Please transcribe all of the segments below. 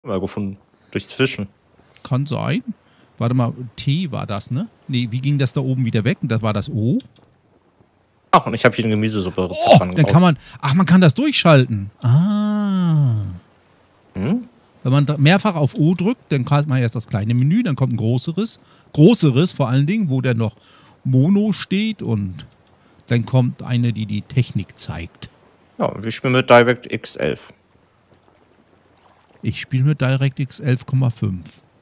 Mal gefunden. Durchs Fischen. Kann sein. Warte mal, T war das, ne? Nee, wie ging das da oben wieder weg? Das war das O. Ach, und ich habe hier eine Gemüsesuppe-Rezept angebaut. Dann kann man, man kann das durchschalten. Ah. Wenn man mehrfach auf O drückt, dann hat man erst das kleine Menü, dann kommt ein größeres vor allen Dingen, wo dann noch Mono steht und dann kommt eine, die die Technik zeigt. Ja, ich spiele mit DirectX 11. Ich spiele mit DirectX 11,5.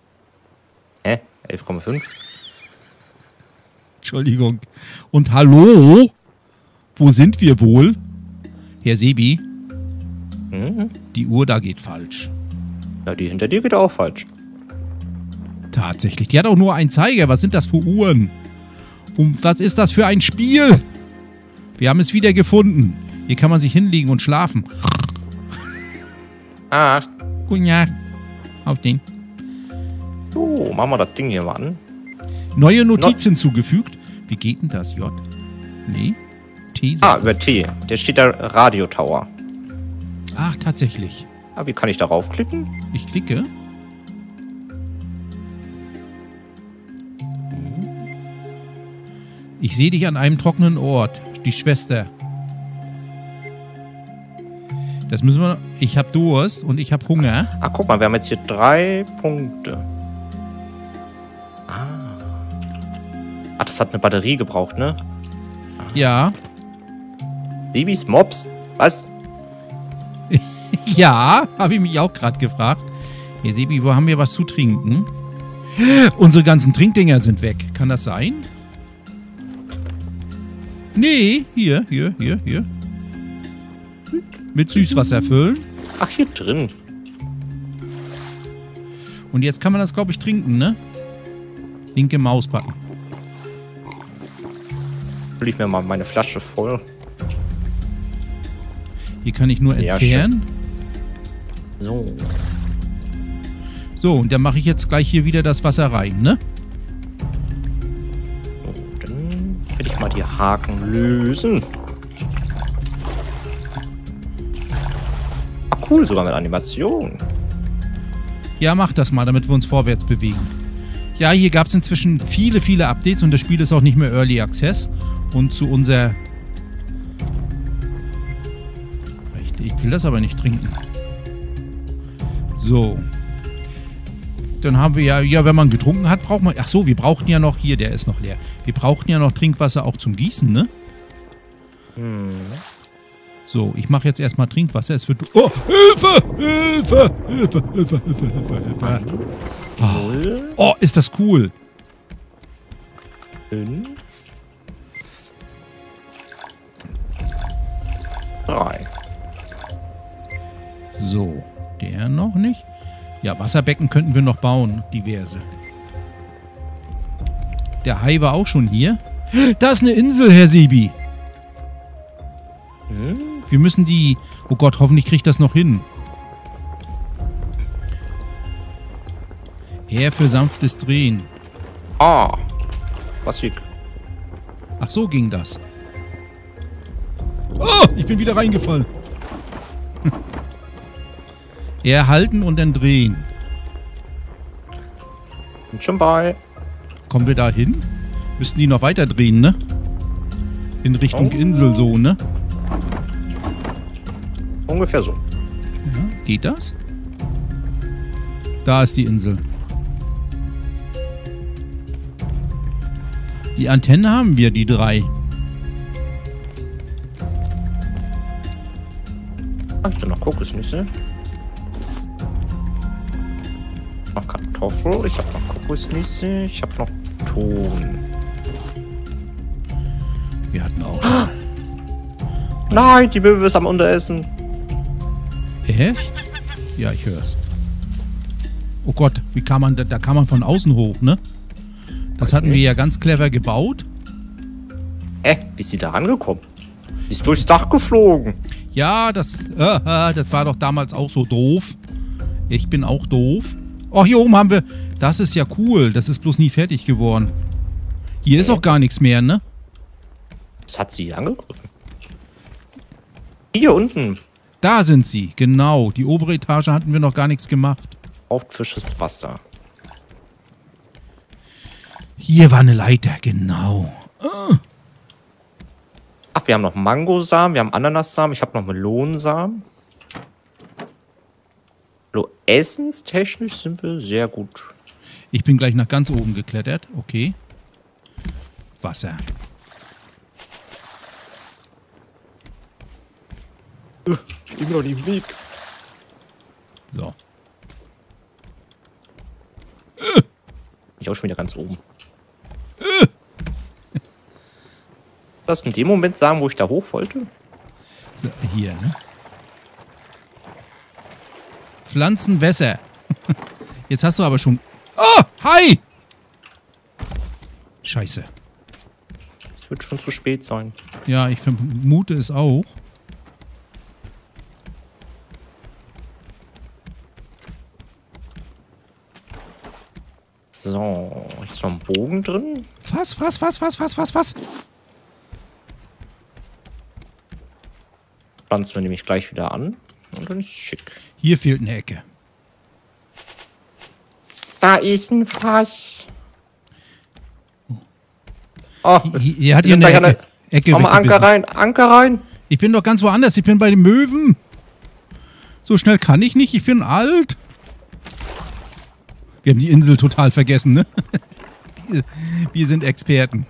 11,5? Entschuldigung. Und hallo? Wo sind wir wohl? Herr Sebi? Die Uhr da geht falsch. Ja, die hinter dir geht auch falsch. Tatsächlich. Die hat auch nur einen Zeiger. Was sind das für Uhren? Und was ist das für ein Spiel? Wir haben es wieder gefunden. Hier kann man sich hinlegen und schlafen. Ach. Guten Tag. Auf den. So, machen wir das Ding hier mal an. Neue Notiz hinzugefügt. Wie geht denn das? J? Nee. T. Über T. Der steht da Radio Tower. Ach, tatsächlich. Ah, wie kann ich darauf klicken? Ich klicke. Ich sehe dich an einem trockenen Ort. Die Schwester. Das müssen wir... Ich habe Durst und ich habe Hunger. Ah, guck mal, wir haben jetzt hier 3 Punkte. Ach, das hat eine Batterie gebraucht, ne? Ja. Sebis Mops? Was? Ja, habe ich mich auch gerade gefragt. Hier, Sebi, wo haben wir was zu trinken? Unsere ganzen Trinkdinger sind weg. Kann das sein? Nee, hier. Mit Süßwasser füllen. Ach, hier drin. Und jetzt kann man das, glaube ich, trinken, ne? Linke Mausbutton. Fülle ich mir mal meine Flasche voll. Hier kann ich nur entfernen. So. So, und dann mache ich jetzt gleich hier wieder das Wasser rein, ne? So, dann werde ich mal die Haken lösen. Ach cool, sogar mit Animation. Ja, mach das mal, damit wir uns vorwärts bewegen. Ja, hier gab es inzwischen viele Updates und das Spiel ist auch nicht mehr Early Access. Und zu unser... Ich will das aber nicht trinken. So. Dann haben wir ja, wenn man getrunken hat, braucht man... Ach so, wir brauchten ja noch... Hier, der ist noch leer. Wir brauchten ja noch Trinkwasser auch zum Gießen, ne? So, ich mache jetzt erstmal Trinkwasser. Es wird... Oh, Hilfe! Hilfe! Oh, ist das cool. 5, 3. So, der noch nicht. Ja, Wasserbecken könnten wir noch bauen. Diverse. Der Hai war auch schon hier. Da ist eine Insel, Herr Sebi. Wir müssen die... Oh Gott, hoffentlich kriegt das noch hin. R für sanftes Drehen. Ah. Was liegt? Ach so ging das. Oh, ich bin wieder reingefallen. R halten und dann drehen. Bin schon bei. Kommen wir da hin? Müssten die noch weiter drehen, ne? In Richtung Insel so, ne? Ungefähr so. Ja, geht das? Da ist die Insel. Die Antennen haben wir, die 3. Ach, ich noch Kokosnüsse. Noch Kartoffel. Ich habe noch Kokosnüsse. Ich habe noch Ton. Wir hatten auch... Nein, die Möwe ist am Unteressen. Echt? Ja, ich hör's. Oh Gott, wie kann man... Da kann man von außen hoch, ne? Das hatten wir ja ganz clever gebaut. Wie ist sie da rangekommen? Sie ist durchs Dach geflogen. Ja, das war doch damals auch so doof. Ich bin auch doof. Oh, hier oben haben wir... Das ist ja cool. Das ist bloß nie fertig geworden. Hier ist auch gar nichts mehr, ne? Das hat sie angegriffen. Hier unten. Da sind sie, genau. Die obere Etage hatten wir noch gar nichts gemacht. Braucht frisches Wasser. Hier war eine Leiter, genau. Ach, wir haben noch Mangosamen, wir haben Ananassamen, ich habe noch Melonensamen. So, essenstechnisch sind wir sehr gut. Ich bin gleich nach ganz oben geklettert. Okay. Wasser. Ich bin noch nicht im Weg. So. Ich auch schon wieder ganz oben. Das in dem Moment sagen, wo ich da hoch wollte? So, hier, ne? Pflanzenwässer. Jetzt hast du aber schon... Oh, hi! Scheiße. Es wird schon zu spät sein. Ja, ich vermute es auch. So, hier ist noch ein Bogen drin. Was? Pflanzen wir nämlich gleich wieder an. Und dann ist es schick. Hier fehlt eine Ecke. Da ist ein Fass. Oh, Hier hat hier eine Ecke mach mal Anker rein. Ich bin doch ganz woanders. Ich bin bei den Möwen. So schnell kann ich nicht. Ich bin alt. Wir haben die Insel total vergessen, ne? Wir sind Experten.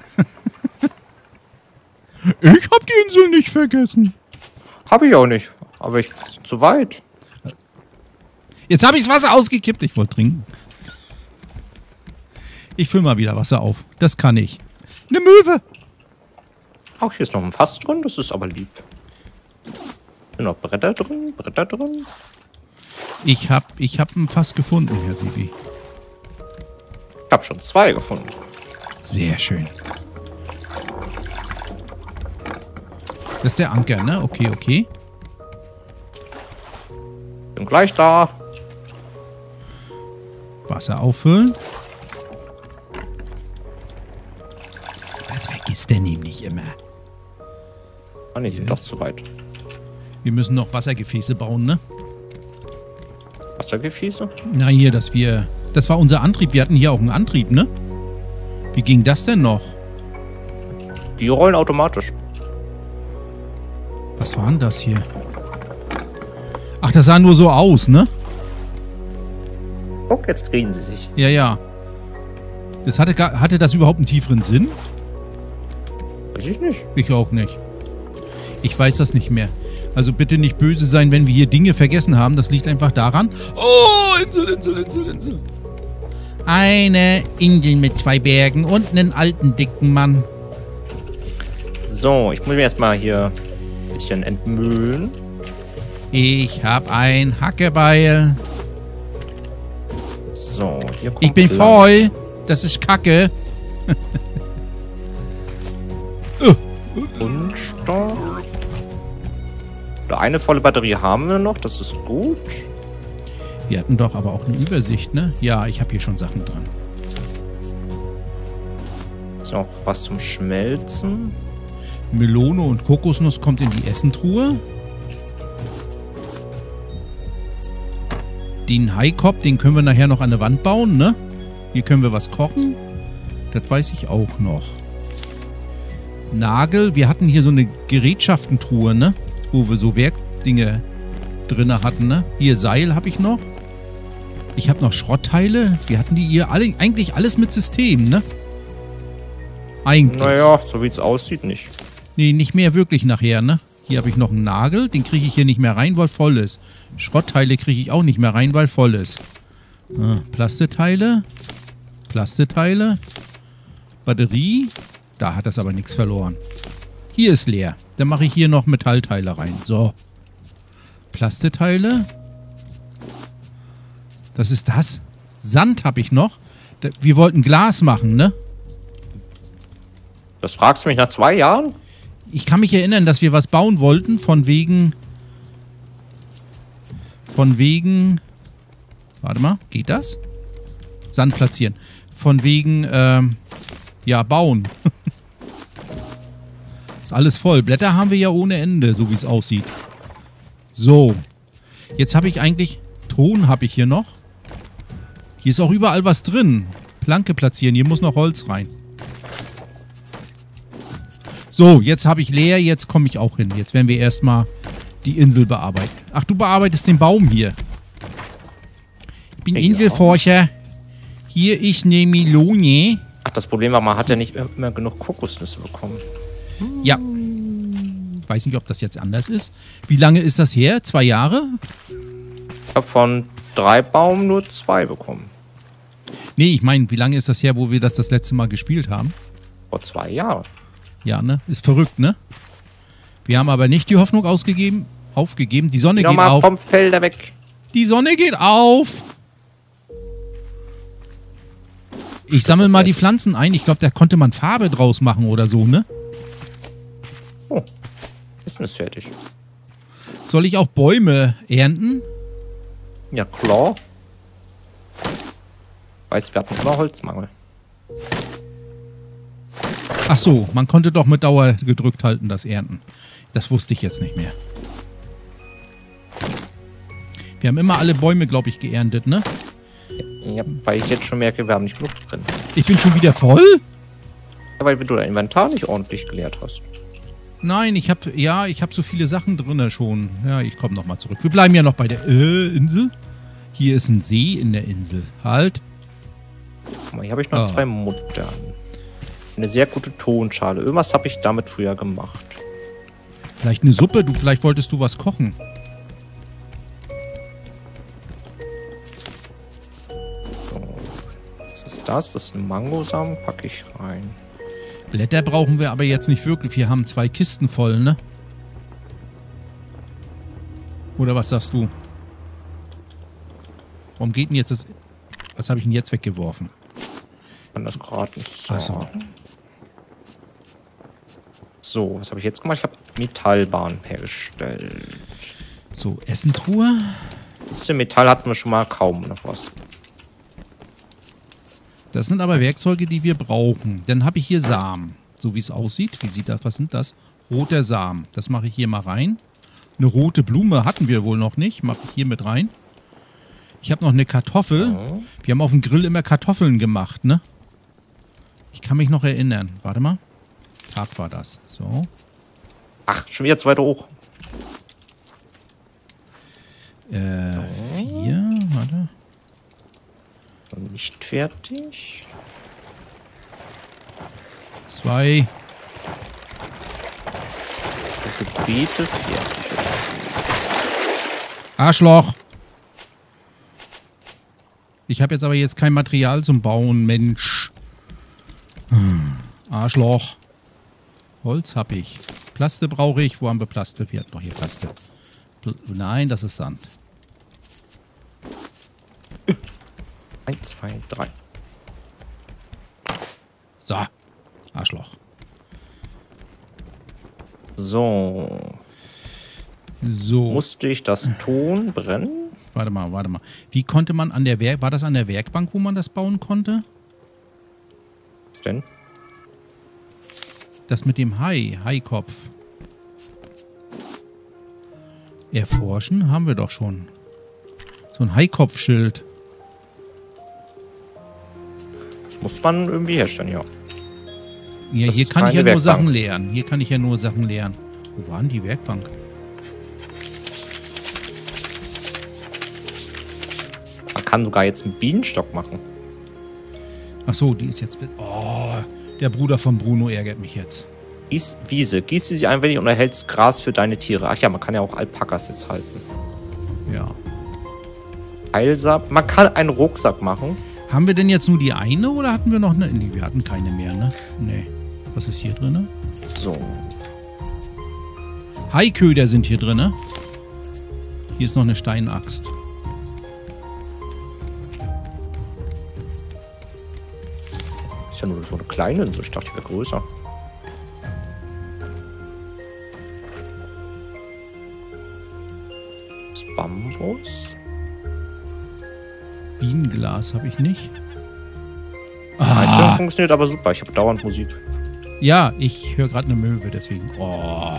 Ich hab die Insel nicht vergessen. Hab ich auch nicht. Aber ich bin zu weit. Jetzt habe ich das Wasser ausgekippt. Ich wollte trinken. Ich fülle mal wieder Wasser auf. Das kann ich. Eine Möwe. Auch hier ist noch ein Fass drin. Das ist aber lieb. Sind noch Bretter drin? Ich hab ein Fass gefunden, Herr Sibi. Ich habe schon 2 gefunden. Sehr schön. Das ist der Anker, ne? Okay. Bin gleich da. Wasser auffüllen. Das vergisst der nämlich immer. Ah ne, die sind doch zu weit. Wir müssen noch Wassergefäße bauen, ne? Wassergefäße? Na hier, dass wir... Das war unser Antrieb. Wir hatten hier auch einen Antrieb, ne? Wie ging das denn noch? Die rollen automatisch. Was war denn das hier? Ach, das sah nur so aus, ne? Guck, jetzt drehen sie sich. Ja. Das hatte das überhaupt einen tieferen Sinn? Weiß ich nicht. Ich auch nicht. Ich weiß das nicht mehr. Also bitte nicht böse sein, wenn wir hier Dinge vergessen haben. Das liegt einfach daran. Oh, Insel. Eine Insel mit 2 Bergen und einen alten, dicken Mann. So, ich muss mir erstmal hier ein bisschen entmühlen. Ich habe ein Hackebeil. So, hier kommt Ich bin voll. Das ist Kacke. Kunststoff. Eine volle Batterie haben wir noch, das ist gut. Wir hatten doch aber auch eine Übersicht, ne? Ja, ich habe hier schon Sachen dran. Ist noch was zum Schmelzen. Melone und Kokosnuss kommt in die Essentruhe. Den Haikop, den können wir nachher noch an der Wand bauen, ne? Hier können wir was kochen. Das weiß ich auch noch. Nagel, wir hatten hier so eine Gerätschaftentruhe, ne? Wo wir so Werkdinge drin hatten, ne? Hier Seil habe ich noch. Ich habe noch Schrottteile. Wir hatten die hier alle, eigentlich alles mit System, ne? Eigentlich. Naja, so wie es aussieht, nicht. Nee, nicht mehr wirklich nachher, ne? Hier habe ich noch einen Nagel. Den kriege ich hier nicht mehr rein, weil voll ist. Schrottteile kriege ich auch nicht mehr rein, weil voll ist. Plasteteile. Batterie. Da hat das aber nichts verloren. Hier ist leer. Dann mache ich hier noch Metallteile rein. So. Plasteteile. Das ist das. Sand habe ich noch. Wir wollten Glas machen, ne? Das fragst du mich nach 2 Jahren? Ich kann mich erinnern, dass wir was bauen wollten, von wegen... Warte mal, geht das? Sand platzieren. Von wegen, ja, bauen. Ist alles voll. Blätter haben wir ja ohne Ende, so wie es aussieht. So. Jetzt habe ich eigentlich... Ton habe ich hier noch. Hier ist auch überall was drin. Planke platzieren, hier muss noch Holz rein. So, jetzt habe ich leer, jetzt komme ich auch hin. Jetzt werden wir erstmal die Insel bearbeiten. Ach, du bearbeitest den Baum hier. Ich bin Inselforscher. Hier ist eine Melone. Ach, das Problem war, man hat ja nicht immer genug Kokosnüsse bekommen. Ja. Weiß nicht, ob das jetzt anders ist. Wie lange ist das her? 2 Jahre? Ich habe von 3 Baum nur 2 bekommen. Nee, ich meine, wie lange ist das her, wo wir das letzte Mal gespielt haben? Vor 2 Jahren. Ja, ne? Ist verrückt, ne? Wir haben aber nicht die Hoffnung aufgegeben. Die Sonne geht auf. Vom Felder weg. Die Sonne geht auf. Ich sammle mal die Pflanzen ein. Ich glaube, da konnte man Farbe draus machen oder so, ne? Oh, Essen ist fertig. Soll ich auch Bäume ernten? Ja, klar. Weißt, wir hatten immer Holzmangel. Ach so, man konnte doch mit Dauer gedrückt halten, das Ernten. Das wusste ich jetzt nicht mehr. Wir haben immer alle Bäume, glaube ich, geerntet, ne? Ja, weil ich jetzt schon merke, wir haben nicht genug drin. Ich bin schon wieder voll? Ja, weil du dein Inventar nicht ordentlich geleert hast. Nein, ich habe so viele Sachen drin schon. Ja, ich komme nochmal zurück. Wir bleiben ja noch bei der Insel. Hier ist ein See in der Insel. Halt. Guck mal, hier habe ich noch 2 Muttern. Eine sehr gute Tonschale. Irgendwas habe ich damit früher gemacht. Vielleicht eine Suppe? Vielleicht wolltest du was kochen. So. Was ist das? Das ist ein Mangosamen. Packe ich rein. Blätter brauchen wir aber jetzt nicht wirklich. Wir haben 2 Kisten voll, ne? Oder was sagst du? Warum geht denn jetzt das... Was habe ich denn jetzt weggeworfen? Ich kann das gerade nicht Ach so. sagen. So, was habe ich jetzt gemacht? Ich habe Metallbahn hergestellt. So, Essentruhe. Bisschen Metall hatten wir schon mal kaum noch was. Das sind aber Werkzeuge, die wir brauchen. Dann habe ich hier Samen. So wie es aussieht. Wie sieht das? Was sind das? Roter Samen. Das mache ich hier mal rein. Eine rote Blume hatten wir wohl noch nicht. Mache ich hier mit rein. Ich habe noch eine Kartoffel. Ja. Wir haben auf dem Grill immer Kartoffeln gemacht, ne? Ich kann mich noch erinnern. Warte mal. Tag war das. So. Ach, schon wieder 2 hoch. 4. Warte. Nicht fertig. 2. Gebiete fertig. Arschloch. Ich habe jetzt kein Material zum Bauen, Mensch. Arschloch. Holz habe ich. Plaste brauche ich. Wo haben wir Plaste? Wir hatten doch hier Plaste. Nein, das ist Sand. 1, 2, 3. So. Arschloch. So. So. Musste ich das Ton brennen? Warte mal. Wie konnte man an der war das an der Werkbank, wo man das bauen konnte? Was denn? Das mit dem Haikopf. Erforschen haben wir doch schon. So ein Haikopfschild. Das muss man irgendwie herstellen, ja. Ja, Das hier ist kann ich ja keine nur Sachen Werkbank. lernen. Hier kann ich ja nur Sachen lernen. Wo war denn die Werkbank? Man kann sogar jetzt einen Bienenstock machen. Ach so, die ist jetzt... Oh, der Bruder von Bruno ärgert mich jetzt. Wiese. Gieß sie ein wenig und erhältst Gras für deine Tiere. Ach ja, man kann ja auch Alpakas jetzt halten. Ja. Heilsack. Man kann einen Rucksack machen. Haben wir denn jetzt nur die eine oder hatten wir noch eine? Nee, wir hatten keine mehr, ne? Nee. Was ist hier drin? So. Haiköder sind hier drin. Hier ist noch eine Steinaxt. Ist ja nur so eine kleine Insel. Ich dachte, die wäre größer. Das Bambus. Bienenglas habe ich nicht. Einstellung funktioniert aber super. Ich habe dauernd Musik. Ja, ich höre gerade eine Möwe, deswegen. Oh.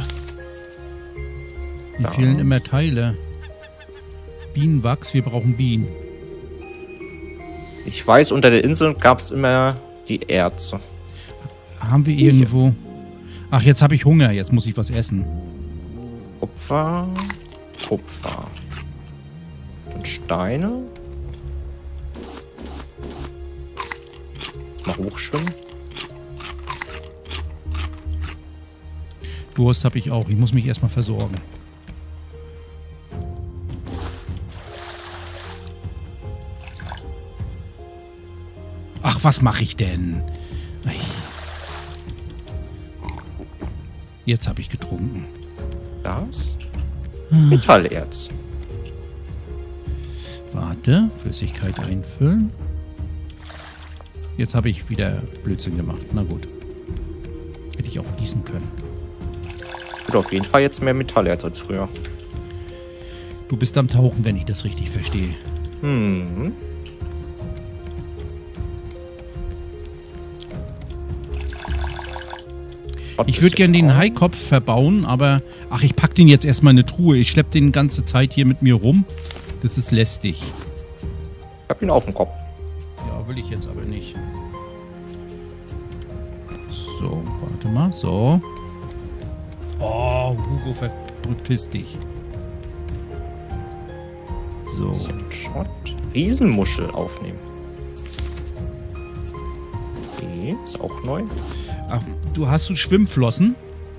Mir fehlen immer Teile. Bienenwachs, wir brauchen Bienen. Ich weiß, unter der Insel gab es immer die Erze. Haben wir irgendwo... Ach, jetzt habe ich Hunger. Jetzt muss ich was essen. Kupfer. Kupfer. Und Steine. Mal hochschwimmen. Durst habe ich auch. Ich muss mich erstmal versorgen. Ach, was mache ich denn? Jetzt habe ich getrunken. Das? Metallerz. Warte, Flüssigkeit einfüllen. Jetzt habe ich wieder Blödsinn gemacht. Na gut. Hätte ich auch gießen können. Wird auf jeden Fall jetzt mehr Metallerz als früher. Du bist am Tauchen, wenn ich das richtig verstehe. Hm. Ich würde gerne den Haikopf verbauen, aber... Ach, ich pack den jetzt erstmal in eine Truhe. Ich schleppe den die ganze Zeit hier mit mir rum. Das ist lästig. Ich hab ihn auf dem Kopf. Ja, will ich jetzt aber nicht. So, warte mal. So. Oh, Hugo, verpiss dich. So. Schrott. Riesenmuschel aufnehmen. Okay, ist auch neu. Ach, hast du Schwimmflossen?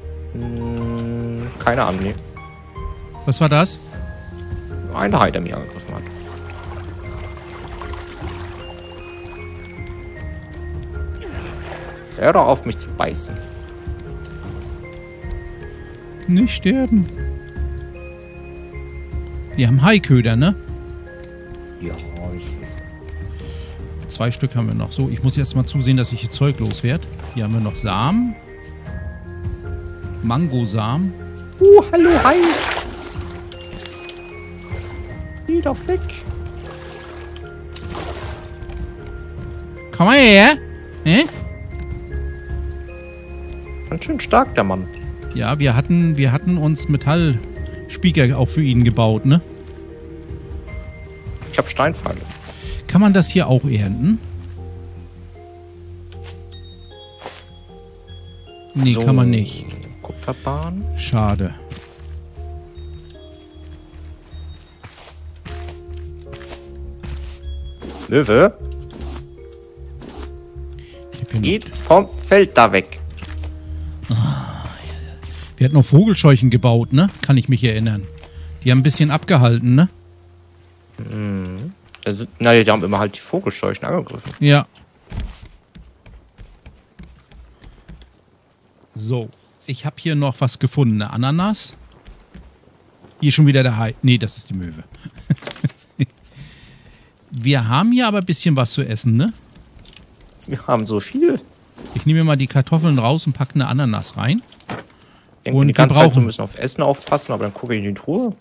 Keine Ahnung, nee. Was war das? Eine Hai, der mich angegriffen hat. Hör doch auf, mich zu beißen. Nicht sterben. Wir haben Haiköder, ne? Ja, ist... 2 Stück haben wir noch. So, ich muss jetzt mal zusehen, dass ich hier Zeug loswerde. Hier haben wir noch Samen. Mangosamen. Hallo, Hai. Geh doch weg. Komm mal her. Hä? Ganz schön stark, der Mann. Ja, wir hatten uns Metallspieker auch für ihn gebaut, ne? Ich hab Steinpfeile. Kann man das hier auch ernten? Nee, So, kann man nicht. Kupferbahn. Schade. Löwe. Ich hab hier Geht vom Feld da weg. wir hatten noch Vogelscheuchen gebaut, ne? Kann ich mich erinnern. Die haben ein bisschen abgehalten, ne? Mhm. Also, na, die haben immer halt die Vogelscheuchen angegriffen. Ja. So. Ich habe hier noch was gefunden. Eine Ananas. Hier schon wieder der Hai. Nee, das ist die Möwe. Wir haben hier aber ein bisschen was zu essen, ne? Wir haben so viel. Ich nehme mir mal die Kartoffeln raus und packe eine Ananas rein. Und die ganze Zeit so müssen auf Essen aufpassen, aber dann gucke ich in die Truhe.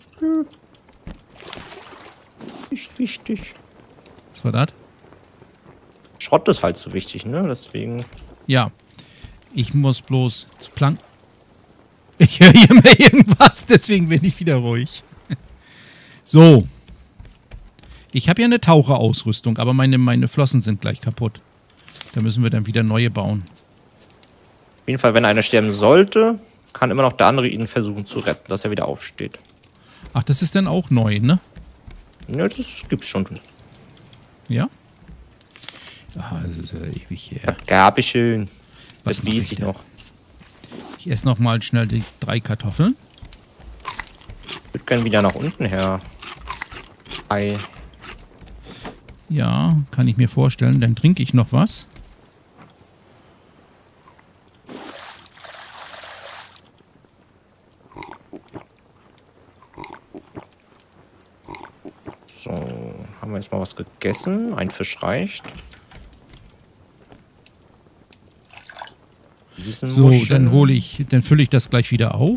Nicht wichtig. Was war das? Schrott ist halt so wichtig, ne? Deswegen. Ja. Ich muss bloß planken. Ich höre hier mal irgendwas, deswegen bin ich wieder ruhig. So. Ich habe ja eine Taucherausrüstung, aber meine Flossen sind gleich kaputt. Da müssen wir dann wieder neue bauen. Auf jeden Fall, wenn einer sterben sollte, kann immer noch der andere ihn versuchen zu retten, dass er wieder aufsteht. Ach, das ist dann auch neu, ne? Ja, das gibt's schon. Ja? Ah, das ist ja ewig her. Gabelchen. Was Das mach weiß ich ich denn? noch. Ich esse noch mal schnell die 3 Kartoffeln. Ich würde gerne wieder nach unten her. Ei. Ja, kann ich mir vorstellen. Dann trinke ich noch was. So, haben wir jetzt mal was gegessen. Ein Fisch reicht. So, dann fülle ich das gleich wieder auf.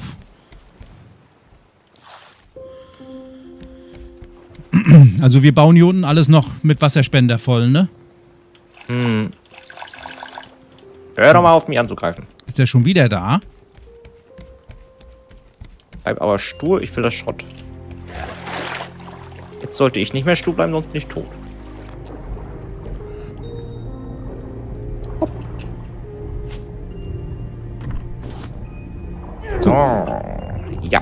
Also wir bauen hier unten alles noch mit Wasserspender voll, ne? Hm. Hör doch mal auf, mich anzugreifen. Ist der schon wieder da? Bleib aber stur, ich will das Schrott. Jetzt sollte ich nicht mehr stur bleiben, sonst bin ich tot. Ja.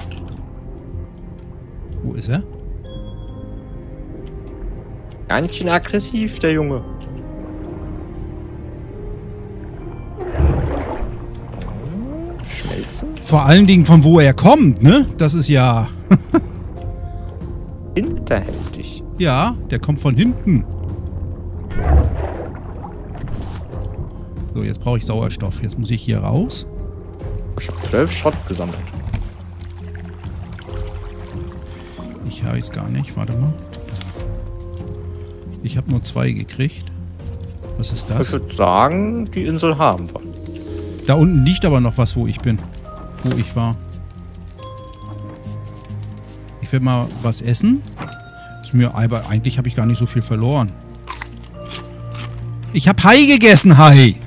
Wo ist er? Ganz schön aggressiv, der Junge. Schmelzen? Vor allen Dingen von wo er kommt, ne? Das ist ja... Hinterhältig. Ja, der kommt von hinten. So, jetzt brauche ich Sauerstoff. Jetzt muss ich hier raus. Ich habe 12 Schrott gesammelt. Ich weiß gar nicht. Warte mal. Ich habe nur 2 gekriegt. Was ist das? Ich würde sagen, die Insel haben wir. Da unten liegt aber noch was, wo ich bin. Wo ich war. Ich will mal was essen. Ist mir, aber eigentlich habe ich gar nicht so viel verloren. Ich habe Hai gegessen, Hai!